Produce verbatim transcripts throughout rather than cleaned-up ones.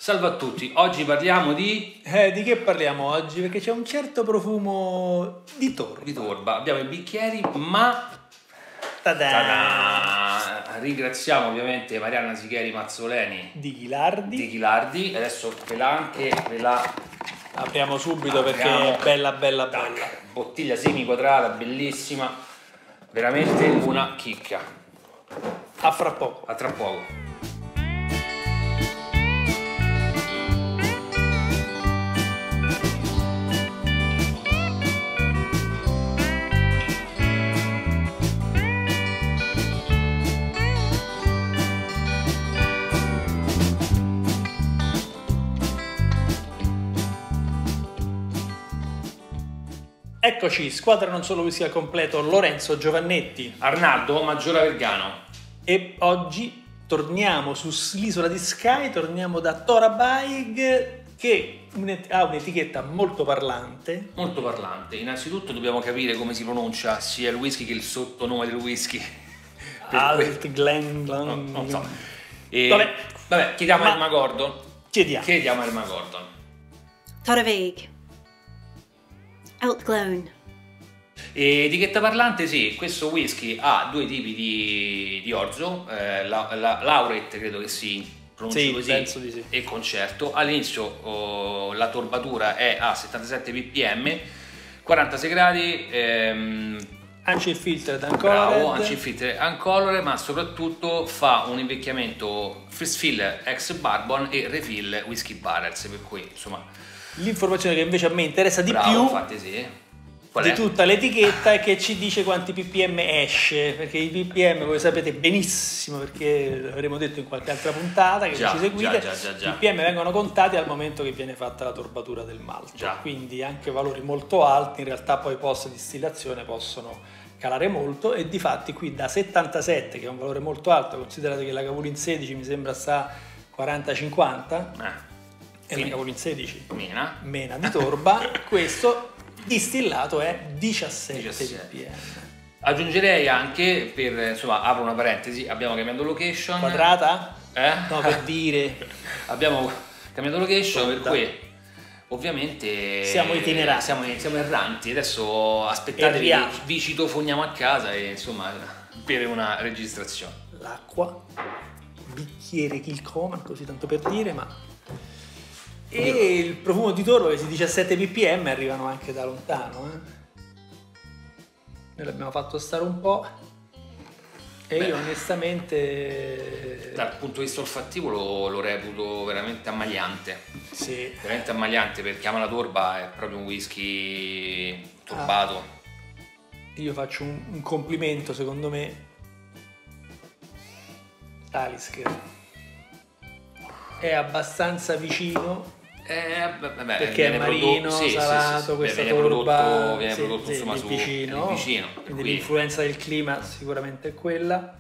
Salve a tutti, oggi parliamo di... Eh, di che parliamo oggi? Perché c'è un certo profumo di torba. Di torba. Abbiamo i bicchieri, ma... Ta-da! Ta-da! Ringraziamo ovviamente Marianna Sicheri Mazzoleni Di Ghilardi. Di Ghilardi. Adesso ve la anche, ve la... Apriamo subito Apriamo. Perché è bella bella bella. Tac. Bottiglia semi quadrata, bellissima. Veramente una chicca. A fra poco. A tra poco. Eccoci, squadra non solo whisky al completo, Lorenzo Giovannetti, Arnaldo Maggiora Vergano. e oggi torniamo sull'isola di Skye, torniamo da Torabaig che ha un'etichetta molto parlante. Molto parlante. Innanzitutto dobbiamo capire come si pronuncia sia il whisky che il sottonome del whisky. Alt Glen Glen. No, non so. E, Vabbè. vabbè, chiediamo Ma- a Emma Gordon. Chiediamo. Chiediamo a Emma Gordon. Torravig. Outglown. E etichetta parlante, sì, questo whisky ha due tipi di, di orzo, eh, la, la, Lauret credo che si pronunci Sì, così, penso di sì. e concerto. All'inizio oh, la torbatura è a settantasette ppm, quarantasei gradi, ehm, Ancient Filtered bravo, ancora. Ancifiltre Ancolore, ma soprattutto fa un invecchiamento First Fill ex Bourbon e Refill Whisky Barrels, per cui insomma... L'informazione che invece a me interessa di Bravo, più infatti sì. Qual di è? tutta l'etichetta è che ci dice quanti ppm esce, perché i ppm voi sapete benissimo, perché l'avremo detto in qualche altra puntata che Già, ci seguite, già, già, già. i ppm vengono contati al momento che viene fatta la torbatura del malto, Già. quindi anche valori molto alti in realtà poi post distillazione possono calare molto, e difatti qui da settantasette, che è un valore molto alto, considerate che la Cavulin sedici mi sembra sta quaranta cinquanta, Eh, e la Cavulin sedici Mina. mena di torba, questo distillato è diciassette diciassette. ppm. Aggiungerei anche, per insomma, apro una parentesi, abbiamo cambiato location. Quadrata? Eh? No, per dire. Abbiamo cambiato location, per Guarda. cui ovviamente Siamo itineranti. Siamo, siamo erranti. Adesso aspettatevi Erriamo. che vi citofoniamo a casa e insomma per una registrazione. L'acqua, bicchiere Kilcoman, così tanto per dire, ma... E il profumo di torba, questi diciassette ppm arrivano anche da lontano, eh? Noi l'abbiamo fatto stare un po', e Beh. io onestamente... Dal punto di vista olfattivo lo, lo reputo veramente ammaliante. Sì. Veramente ammaliante, perché Ama la Torba è proprio un whisky torbato. Io faccio un, un complimento, secondo me, Talisker è abbastanza vicino, Eh, vabbè, perché viene è marino, prodotto- sì, sì, salato, sì, sì. questa viene torba, prodotto, viene sì, prodotto sì, insomma lì su vicino, lì vicino, per quindi cui- l'influenza del clima sicuramente è quella,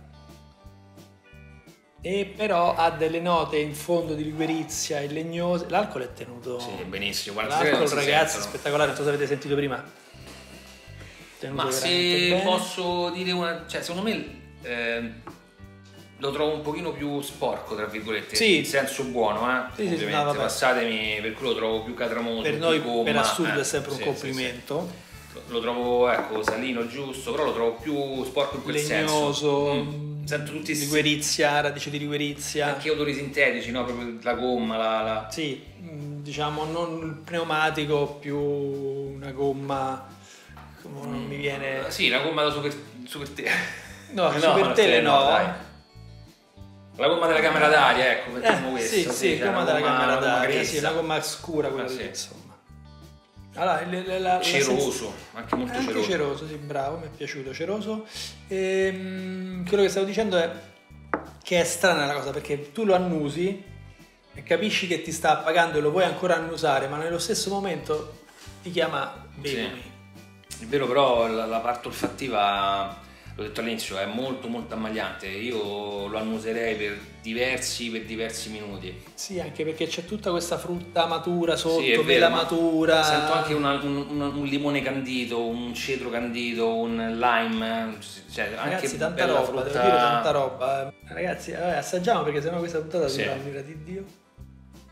e però ha delle note in fondo di liquerizia e legnose. L'alcol è tenuto, Sì, benissimo. guarda, se l'alcol, si ragazzi, sentono. spettacolare, non so se avete sentito prima, tenuto Ma veramente se bene. posso dire una, cioè secondo me eh, lo trovo un pochino più sporco, tra virgolette, Sì. in senso buono, eh. Sì, sì, ovviamente, no, vabbè. passatemi, per cui lo trovo più catramoso, Per più noi gomma, per assurdo eh, è sempre sì, un sì, complimento. sì. Lo trovo, ecco, salino giusto, però lo trovo più sporco in quel Legnoso, senso. Mm. Sento tutti sti- liquerizia, radice di liquerizia. anche odori sintetici, no? Proprio la gomma, la... la... Sì, mh, diciamo non il pneumatico, più una gomma, come non mi viene... Sì, la gomma da super, super te... No, No, super no, tele no. dai. La gomma della camera d'aria, ecco, mettiamo Eh, questo. sì, sì, cioè, gomma una della camera una d'aria, grezza. sì, una gomma scura quella Ah, lì, sì. insomma. Allora, le- le- la- la Ceroso, anche sens- molto anche ceroso. ceroso, sì, bravo, mi è piaciuto, ceroso. Ehm, quello che stavo dicendo è che è strana la cosa, perché tu lo annusi e capisci che ti sta appagando e lo vuoi ancora annusare, ma nello stesso momento ti chiama bevimi. È vero, però la, la parte olfattiva, l'ho detto all'inizio, è molto molto ammagliante. Io lo annuserei per diversi, per diversi minuti. Sì, anche perché c'è tutta questa frutta matura sotto, Sì, è vero, mela ma matura. Sento anche una- un, un- un limone candito, un cedro candito, un lime, cioè Ragazzi, anche tanta bella roba, frutta. devo dire tanta roba. Ragazzi, vabbè, assaggiamo, perché sennò questa puntata Sì. dura l'ira di Dio.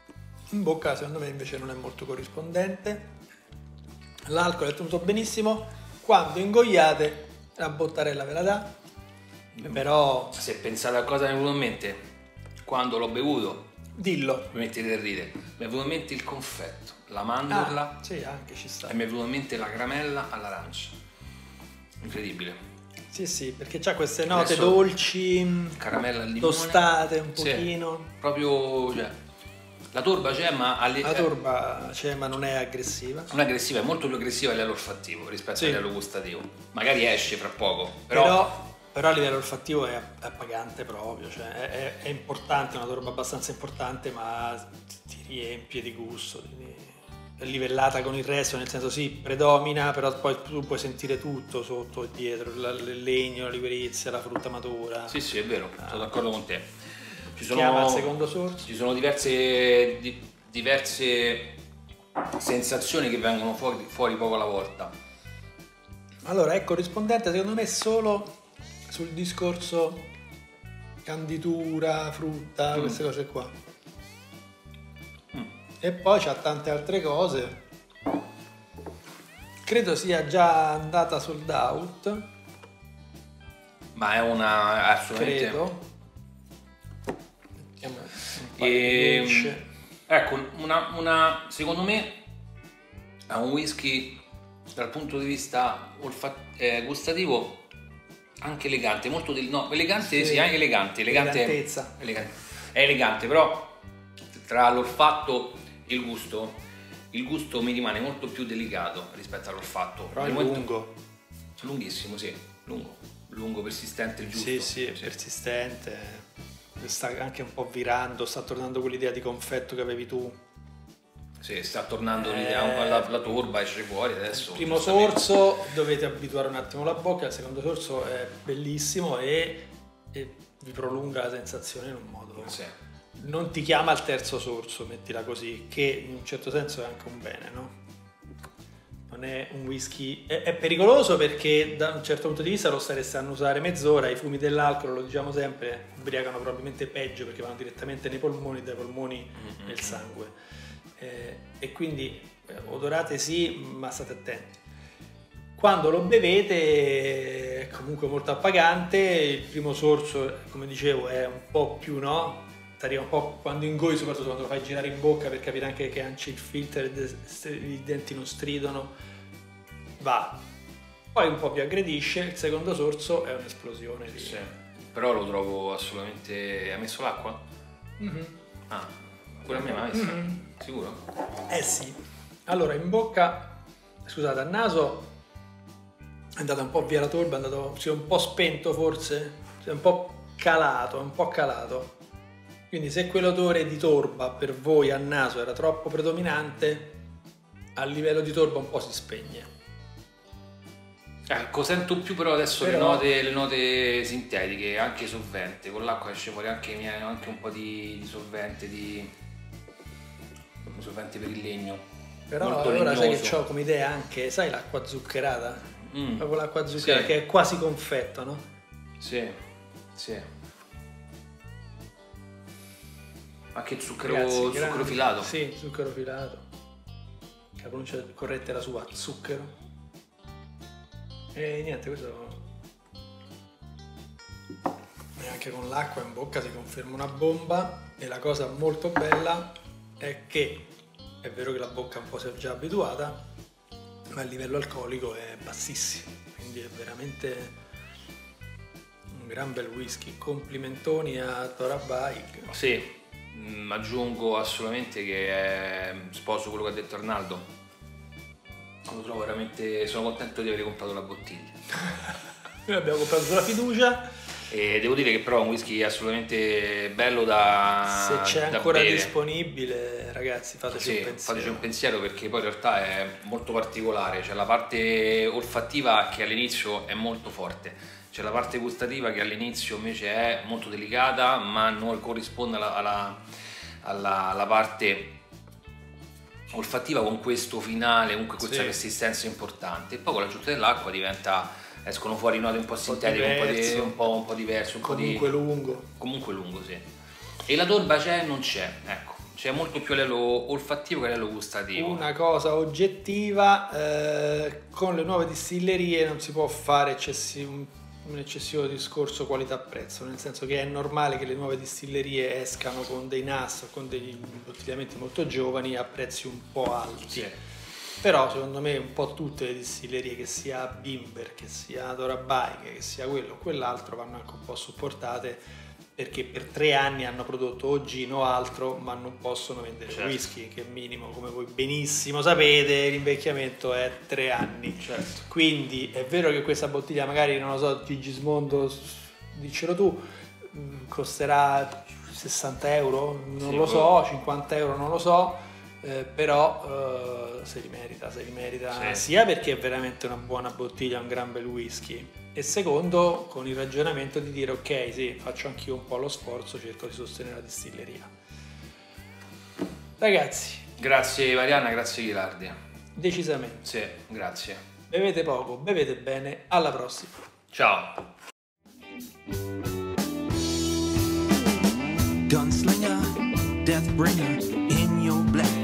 In bocca secondo me invece non è molto corrispondente. L'alcol è tenuto benissimo, quando ingoiate la bottarella ve la dà, però... Se pensate a cosa mi è venuto in mente, quando l'ho bevuto, Dillo. mi mettete a ridere, mi è venuto in mente il confetto, la mandorla, Ah, sì, anche ci sta. e mi è venuto in mente la caramella all'arancia. Incredibile. Sì, sì, perché c'ha queste note Adesso- dolci, Caramella al limone. tostate un Sì, pochino. proprio, cioè, la torba c'è, ma alle- La torba c'è, ma non è aggressiva. non è aggressiva, è molto più aggressiva a livello olfattivo rispetto Sì. a livello gustativo. Magari esce fra poco, però, Però, però a livello olfattivo è appagante proprio, cioè è, è- è importante, è una torba abbastanza importante, ma ti riempie di gusto, di- è livellata con il resto, nel senso sì, predomina, però poi tu puoi sentire tutto sotto e dietro, la- il legno, la liverizia, la frutta matura. sì, sì, è vero, sono d'accordo con te. Ci sono, Chiama al secondo sorso. ci sono diverse, di- diverse sensazioni che vengono fuori, fuori poco alla volta. Allora, è corrispondente secondo me solo sul discorso canditura, frutta, Mm. queste cose qua. Mm. E poi c'ha tante altre cose. Credo sia già andata sold out, Ma è una assolutamente. credo. Mettiamo un paio di E, gocce. ecco, una, una, secondo me è un whisky dal punto di vista olfat- eh, gustativo anche elegante, molto del, no, elegante, sì, Sì. anche elegante, elegante, Elegantezza. elegante. È elegante, però tra l'olfatto e il gusto, il gusto mi rimane molto più delicato rispetto all'olfatto. Però è Nel momento- lungo. Lunghissimo, sì, lungo, lungo, persistente, il giusto. Sì, sì, è persistente. Sta anche un po' virando, sta tornando quell'idea di confetto che avevi tu. Sì, sta tornando Eh, l'idea, un po' la, la torba esce fuori adesso. Il primo giustamente. sorso dovete abituare un attimo la bocca, il secondo sorso è bellissimo e, e vi prolunga la sensazione in un modo. Sì. Non ti chiama al terzo sorso, mettila così, che in un certo senso è anche un bene, no? Non è un whisky... È, è pericoloso perché da un certo punto di vista lo stareste a annusare mezz'ora, i fumi dell'alcol, lo diciamo sempre, ubriacano probabilmente peggio perché vanno direttamente nei polmoni, dai polmoni Mm-hmm. nel sangue. Eh, e quindi eh, odorate sì, ma state attenti. Quando lo bevete è comunque molto appagante, il primo sorso, come dicevo, è un po' più, no? Ti arriva un po' quando ingoi, soprattutto quando lo fai girare in bocca per capire anche che anche il filtro e i denti non stridono, va. Poi un po' più aggredisce, il secondo sorso è un'esplosione lì. Sì. Però lo trovo assolutamente... Ha messo l'acqua? Mhm. Ah, pure a me l'ha messa? Mhm. Sicuro? Eh sì. Allora, in bocca, scusate, al naso è andata un po' via la torba, è andato, si è un po' spento forse, si è un po' calato, è un po' calato. Quindi se quell'odore di torba per voi al naso era troppo predominante, a livello di torba un po' si spegne. Ecco, sento più però adesso Però- le, note, le note sintetiche, anche solvente. Con l'acqua esce fuori anche, anche un po' di, di solvente, di un solvente per il legno. Però Molto allora sai legnoso. che ho come idea anche, sai, l'acqua zuccherata? Mm. Proprio l'acqua zuccherata, Sì. che è quasi confetto, no? Sì, sì. Anche zucchero, Ragazzi, zucchero grande. filato. Sì, zucchero filato. La pronuncia corretta è la sua, zucchero. E niente, questo... E anche con l'acqua in bocca si conferma una bomba. E la cosa molto bella è che è vero che la bocca un po' si è già abituata, ma il livello alcolico è bassissimo. Quindi è veramente un gran bel whisky. Complimentoni a Torabaig. Sì, mm, aggiungo assolutamente che è, sposo quello che ha detto Arnaldo. Lo trovo veramente, sono contento di aver comprato la bottiglia. Noi abbiamo comprato sulla fiducia. E devo dire che però è un whisky assolutamente bello da Se c'è da ancora bere. disponibile, ragazzi, fateci Sì, un pensiero. fateci un pensiero perché poi in realtà è molto particolare, c'è la parte olfattiva che all'inizio è molto forte, c'è la parte gustativa che all'inizio invece è molto delicata ma non corrisponde alla, alla, alla, alla parte olfattiva con questo finale, comunque questa Sì. persistenza importante, e poi con l'aggiunta dell'acqua diventa, escono fuori note un po' sintetiche, un po', di, diverso. un, po', un po' diverse, un Comunque po' di... lungo. comunque lungo, sì. E la torba c'è e non c'è, ecco, Cioè molto più a livello olfattivo che a livello gustativo. Una cosa oggettiva, eh, con le nuove distillerie non si può fare eccessivo, un eccessivo discorso qualità-prezzo, nel senso che è normale che le nuove distillerie escano con dei N A S o con degli imbottigliamenti molto giovani a prezzi un po' alti. Sì. Però secondo me un po' tutte le distillerie, che sia Bimber, che sia Dorabai, che sia quello o quell'altro, vanno anche un po' supportate, perché per tre anni hanno prodotto o gin o altro, ma non possono vendere certo. whisky, che minimo, come voi benissimo sapete, l'invecchiamento è tre anni. Certo. Quindi è vero che questa bottiglia, magari, non lo so, Gigismondo, diccelo tu, costerà sessanta euro, non sì, lo so, cinquanta euro, non lo so, eh, però eh, se li merita, se li merita, sì. sia perché è veramente una buona bottiglia, un gran bel whisky, e secondo con il ragionamento di dire ok, sì, faccio anch'io un po' lo sforzo, cerco di sostenere la distilleria. Ragazzi, Grazie Mariana, grazie Ghilardi. decisamente. Sì, grazie. Bevete poco, bevete bene, alla prossima. Ciao. Gunslinger, Deathbringer, in your black